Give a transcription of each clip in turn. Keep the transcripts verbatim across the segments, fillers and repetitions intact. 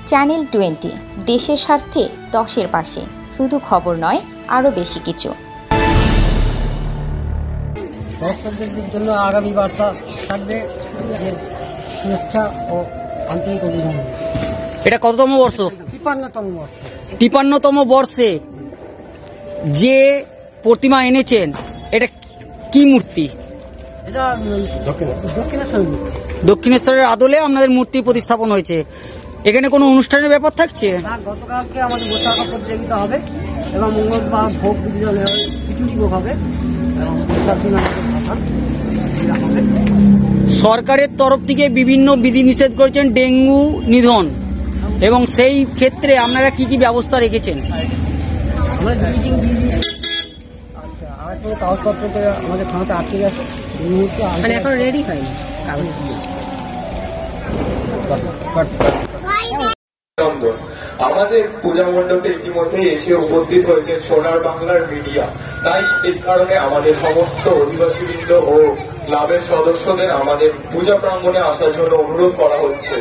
Channel twenty, দেশের স্বার্থে দশের পাশে, শুধু খবর নয়, আরও বেশি কিছু। দর্শকদের জন্য আগামী বার্তা থাকবে যে শুভেচ্ছা ও আন্তরিক অভিনন্দন। এটা কততম বর্ষ? তিপ্পান্নতম বর্ষ। তিপ্পান্নতম বর্ষে যে প্রতিমা এনেছেন, এটা কি মূর্তি? এটা দক্ষিণেশ্বর মূর্তি। দক্ষিণেশ্বরের আদলে আপনাদের মূর্তি প্রতিস্থাপন হয়েছে। এখানে কোনো অনুষ্ঠানের ব্যাপার থাকছে? গতকালকে আমাদের বসে আঁকা প্রতিযোগিতা হবে এবং মঙ্গলবার ভোগ বিতরণ হবে, খিচুড়ি ভোগ হবে এবং হবে। সরকারের তরফ থেকে বিভিন্ন বিধিনিষেধ করেছেন ডেঙ্গু নিধন, এবং সেই ক্ষেত্রে আপনারা কি কি ব্যবস্থা রেখেছেন? আমরা ব্লিচিং দিয়ে দিয়েছি। আচ্ছা, আর কোনো কাগজপত্রতে আমাদের খানাতে আটকে গেছে, এই মুহূর্তে মানে এখন রেডি হয়নি কাগজ। আমাদের পূজা মণ্ডপে ইতিমধ্যে এসে উপস্থিত হয়েছে সোনার বাংলার মিডিয়া। তাই এই কারণে আমাদের সমস্ত অধিবাসীবৃন্দ ও ক্লাবের সদস্যদের আমাদের পূজা প্রাঙ্গণে আসার জন্য অনুরোধ করা হচ্ছে।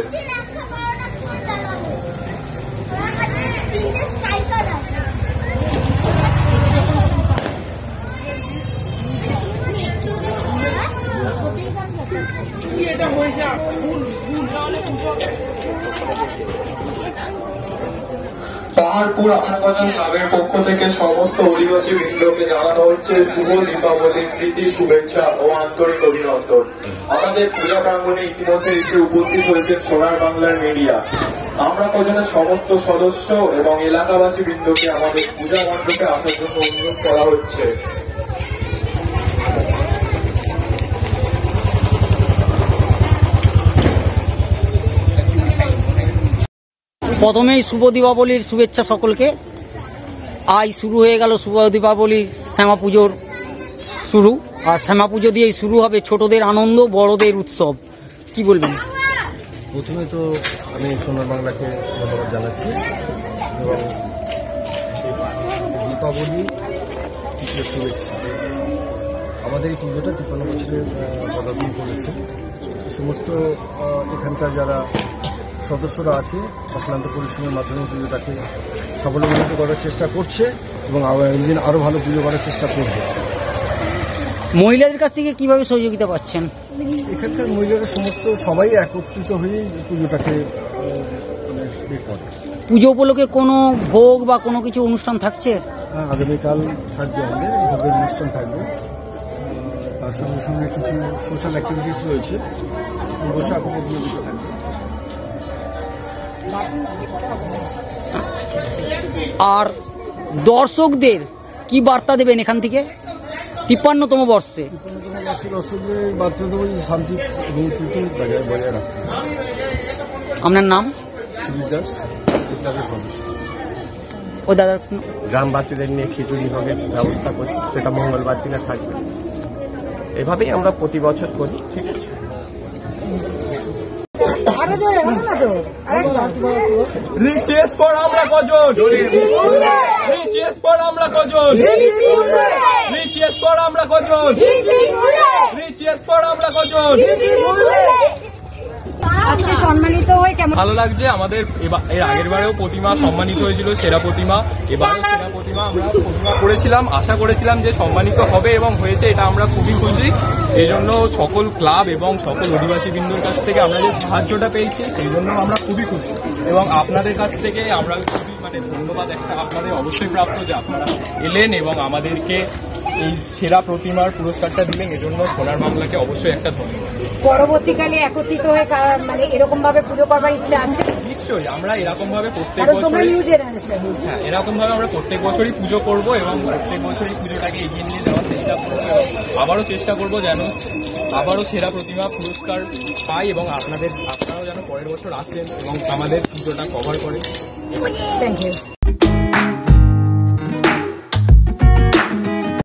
পাহাড়পুর আখাবাজার ক্লাবের পক্ষ থেকে সমস্ত অধিবাসী বৃন্দকে জানানো হচ্ছে শুভ দীপাবলির প্রীতি শুভেচ্ছা ও আন্তরিক অভিনন্দন। আমাদের পূজা প্রাঙ্গণে ইতিমধ্যে এসে উপস্থিত হয়েছেন সোনার বাংলার মিডিয়া। আমরা কজনের সমস্ত সদস্য এবং এলাকাবাসী বৃন্দকে আমাদের পূজা মণ্ডপে আসার জন্য অনুরোধ করা হচ্ছে। প্রথমেই শুভ দীপাবলির শুভেচ্ছা সকলকে। আজ শুরু হয়ে গেল শুভ দীপাবলির শ্যামা পুজোর শুরু, আর শ্যামা পুজো দিয়েই শুরু হবে ছোটদের আনন্দ, বড়দের উৎসব। কি বলবেন? প্রথমে তো আমি সোনার বাংলাকে ধন্যবাদ জানাচ্ছি এবং দীপাবলি শুভেচ্ছা। আমাদের এই পুজোটা তিপ্পান্ন বছরে পদার্পণ করেছে। সমস্ত এখানকার যারা সদস্যরা আছে অক্লান্ত পরিশ্রমের মাধ্যমে পুজোটাকে সাফল্যমণ্ডিত করার চেষ্টা করছে এবং আগামী দিন আরও ভালো পুজো করার চেষ্টা করবে। মহিলাদের কাছ থেকে কিভাবে সহযোগিতা পাচ্ছেন? এখানকার মহিলারা সমস্ত সবাই একত্রিত হয়ে পুজোটাকে করে। পুজো উপলক্ষে কোনো ভোগ বা কোনো কিছু অনুষ্ঠান থাকছে? হ্যাঁ, আগামীকাল থাকবে, আমাদের ভোগের অনুষ্ঠান থাকবে। তার সঙ্গে সঙ্গে কিছু সোশ্যাল অ্যাক্টিভিটিস রয়েছে, বসে আঁকা প্রতিযোগিতা থাকবে। আর দর্শকদের কি বার্তা দেবেন এখান থেকে তিপ্পান্নতম বর্ষে? তিপ্পান্নতম বর্ষে দর্শকদের বার্তা দেবো যে শান্তি এবং প্রীতি বজায় বজায় রাখতে। আপনার নাম? সুজিত দাস, ক্লাবের সদস্য। ও দাদার গ্রামবাসীদের নিয়ে খিচুড়ি ভোগের ব্যবস্থা করি, সেটা মঙ্গলবার দিনে থাকবে। এভাবেই আমরা প্রতি বছর করি। ঠিক আছে। রিচেস পর আমরা কজন, রিচেস পর আমরা কজন, রিচেস পর আমরা কজন, রিচেস পর আমরা কজন। সম্মানিত হয়ে কেমন ভালো লাগছে। আমাদের এর আগের বারেও প্রতিমা সম্মানিত হয়েছিল, সেরা প্রতিমা। এবারও সেরা প্রতিমা আমরা প্রতিমা করেছিলাম, আশা করেছিলাম যে সম্মানিত হবে এবং হয়েছে, এটা আমরা খুবই খুশি। এই জন্য সকল ক্লাব এবং সকল অধিবাসী বৃন্দর কাছ থেকে আমরা যে সাহায্যটা পেয়েছি সেই জন্য আমরা খুবই খুশি, এবং আপনাদের কাছ থেকে আমরা খুবই মানে ধন্যবাদ একটা আপনাদের অবশ্যই প্রাপ্ত যে আপনারা এলেন এবং আমাদেরকে এই সেরা প্রতিমার পুরস্কারটা দিলেন। এজন্য সোনার বাংলাকে অবশ্যই একটা ধন্যবাদ। পরবর্তীকালে একত্রিত হয়ে মানে এরকম ভাবে পুজো করবার ইচ্ছা আছে? নিশ্চয়ই, আমরা এরকম ভাবে প্রত্যেক বছরই হ্যাঁ এরকম ভাবে আমরা প্রত্যেক বছরই পুজো করব এবং প্রত্যেক বছরই পুজোটাকে এগিয়ে নিয়ে যাওয়ার চেষ্টা করবো এবং আবারও চেষ্টা করবো যেন আবারও সেরা প্রতিমা পুরস্কার পাই এবং আপনাদের আপনারাও যেন পরের বছর আসেন এবং আমাদের পুজোটা কভার করেন। Thank you.